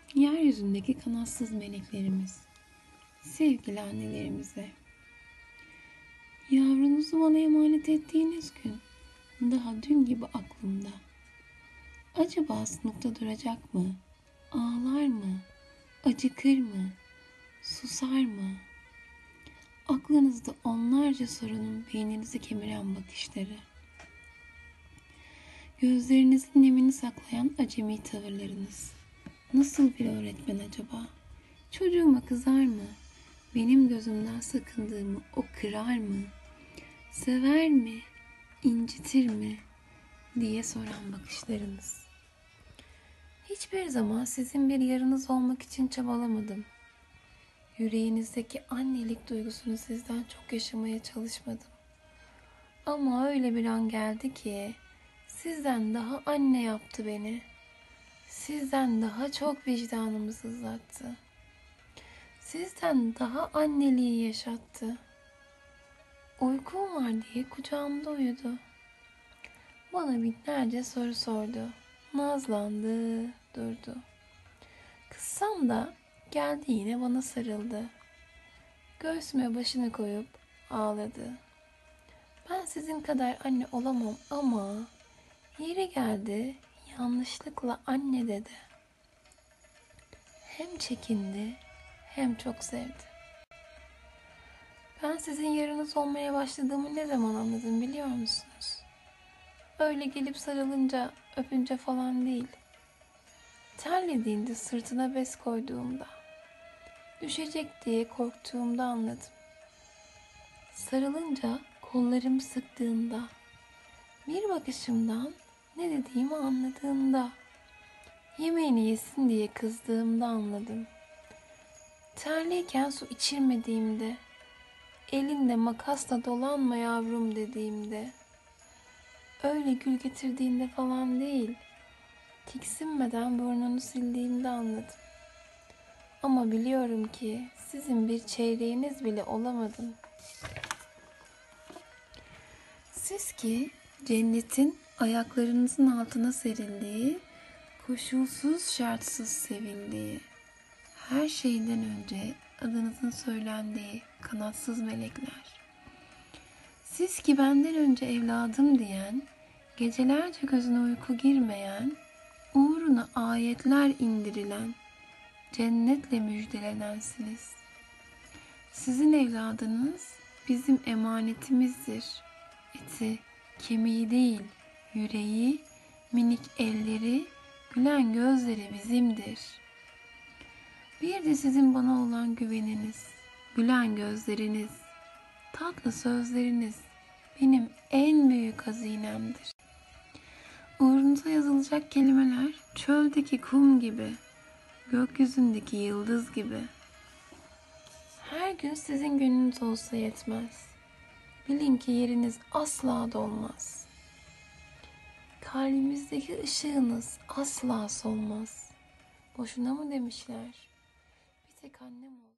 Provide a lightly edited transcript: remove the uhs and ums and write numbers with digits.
Yeryüzündeki kanatsız meleklerimiz, sevgili annelerimize, yavrunuzu bana emanet ettiğiniz gün daha dün gibi aklımda. Acaba sınıfta duracak mı? Ağlar mı? Acıkır mı? Susar mı? Aklınızda onlarca sorunun beyninizi kemiren bakışları, gözlerinizin nemini saklayan acemi tavırlarınız. Nasıl bir öğretmen acaba? Çocuğuma kızar mı? Benim gözümden sakındığımı o kırar mı? Sever mi? İncitir mi? Diye soran bakışlarınız. Hiçbir zaman sizin bir yarınız olmak için çabalamadım. Yüreğinizdeki annelik duygusunu sizden çok yaşamaya çalışmadım. Ama öyle bir an geldi ki sizden daha anne yaptı beni. Sizden daha çok vicdanımı sızlattı. Sizden daha anneliği yaşattı. Uykum var diye kucağımda uyudu. Bana binlerce soru sordu. Nazlandı, durdu. Kızsam da geldi yine bana sarıldı. Göğsüme başını koyup ağladı. Ben sizin kadar anne olamam ama yeri geldi yanlışlıkla anne dedi. Hem çekindi hem çok sevdi. Ben sizin yarınız olmaya başladığımı ne zaman anladım biliyor musunuz? Öyle gelip sarılınca, öpünce falan değil. Terlediğinde sırtına bez koyduğumda, düşecek diye korktuğumda anladım. Sarılınca kollarımı sıktığında, bir bakışımdan ne dediğimi anladığında, yemeğini yesin diye kızdığımda anladım. Terliyken su içirmediğimde, elinde makasla dolanma yavrum dediğimde, öyle gül getirdiğinde falan değil, tiksinmeden burnunu sildiğimde anladım. Ama biliyorum ki sizin bir çeyreğiniz bile olamadım. Siz ki cennetin ayaklarınızın altına serildiği, koşulsuz şartsız sevildiği, her şeyden önce adınızın söylendiği kanatsız melekler. Siz ki benden önce evladım diyen, gecelerce gözüne uyku girmeyen, uğruna ayetler indirilen, cennetle müjdelenensiniz. Sizin evladınız bizim emanetimizdir. Eti, kemiği değil, yüreği, minik elleri, gülen gözleri bizimdir. Bir de sizin bana olan güveniniz, gülen gözleriniz, tatlı sözleriniz benim en büyük hazinemdir. Uğrunuza yazılacak kelimeler çöldeki kum gibi, gökyüzündeki yıldız gibi. Her gün sizin gönlünüz olsa yetmez. Bilin ki yeriniz asla dolmaz. Kalbimizdeki ışığınız asla solmaz. Boşuna mı demişler? Bir tek annem oldu.